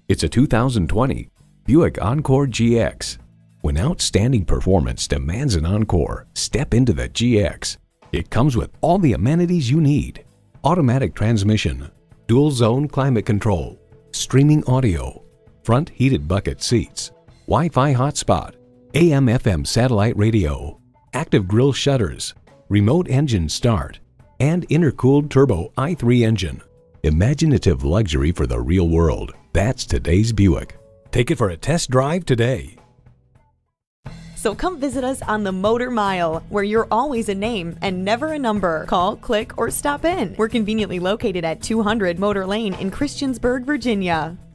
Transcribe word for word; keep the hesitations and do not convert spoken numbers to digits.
It's a two thousand twenty Buick Encore G X. When outstanding performance demands an Encore, step into the G X. It comes with all the amenities you need: automatic transmission, dual zone climate control, streaming audio, front heated bucket seats, Wi-Fi hotspot, A M F M satellite radio, active grille shutters, remote engine start, and intercooled turbo i three engine. Imaginative luxury for the real world. That's today's Buick. Take it for a test drive today. So come visit us on the Motor Mile, where you're always a name and never a number. Call, click, or stop in. We're conveniently located at two hundred Motor Lane in Christiansburg, Virginia.